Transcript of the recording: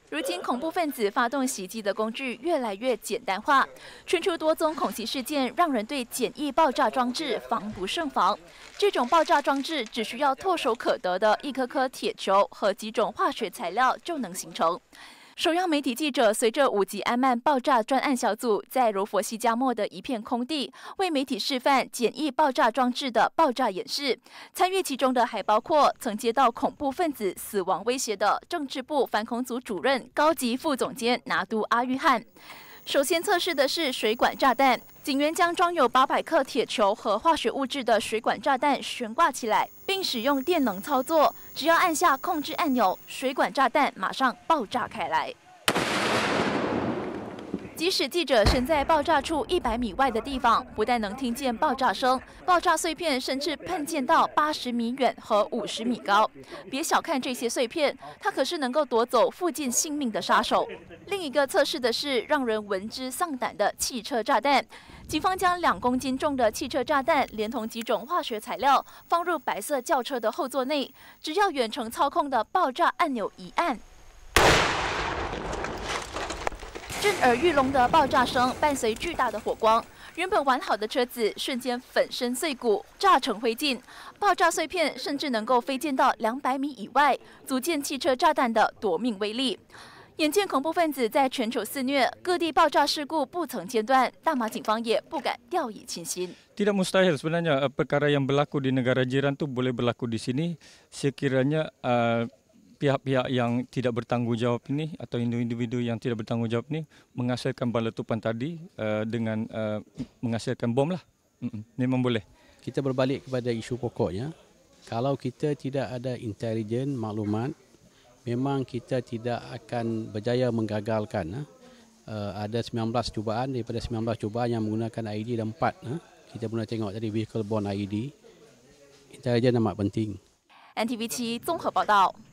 如今，恐怖分子发动袭击的工具越来越简单化，传出多宗恐袭事件，让人对简易爆炸装置防不胜防。这种爆炸装置只需要唾手可得的一颗颗铁球和几种化学材料就能形成。首要媒体记者随着5级安曼爆炸专案小组在柔佛西加莫的一片空地，为媒体示范简易爆炸装置的爆炸演示。参与其中的还包括曾接到恐怖分子死亡威胁的政治部反恐组主任、高级副总监拿督阿育汗。首先测试的是水管炸弹，警员将装有800克铁球和化学物质的水管炸弹悬挂起来，并使用电能操作，只要按下控制按钮，水管炸弹马上爆炸开来。即使记者身在爆炸处100米外的地方，不但能听见爆炸声，爆炸碎片甚至喷溅到80米远和50米高。别小看这些碎片，它可是能够夺走附近性命的杀手。另一个测试的是让人闻之丧胆的汽车炸弹。警方将2公斤重的汽车炸弹连同几种化学材料放入白色轿车的后座内，只要远程操控的爆炸按钮一按，震耳欲聋的爆炸声伴随巨大的火光，原本完好的车子瞬间粉身碎骨，炸成灰烬。爆炸碎片甚至能够飞溅到200米以外，足见汽车炸弹的夺命威力。眼见恐怖分子在全球肆虐，各地爆炸事故不曾间断，大马警方也不敢掉以轻心。 Tidak mustahil sebenarnya perkara yang berlaku di negara jiran tu boleh berlaku di sini sekiranya pihak-pihak yang tidak bertanggung jawab ini atau individu yang tidak bertanggung jawab ini menghasilkan baletupan tadi dengan menghasilkan bom lah. Memang boleh. Kita berbalik kepada isu pokoknya. Kalau kita tidak ada intelijen maklumat, memang kita tidak akan berjaya menggagalkan. Ada 19 cubaan, daripada 19 cubaan yang menggunakan IED dan 4. Kita pernah tengok tadi vehicle borne IED. Intelijen amat penting. NTV7 综合报道。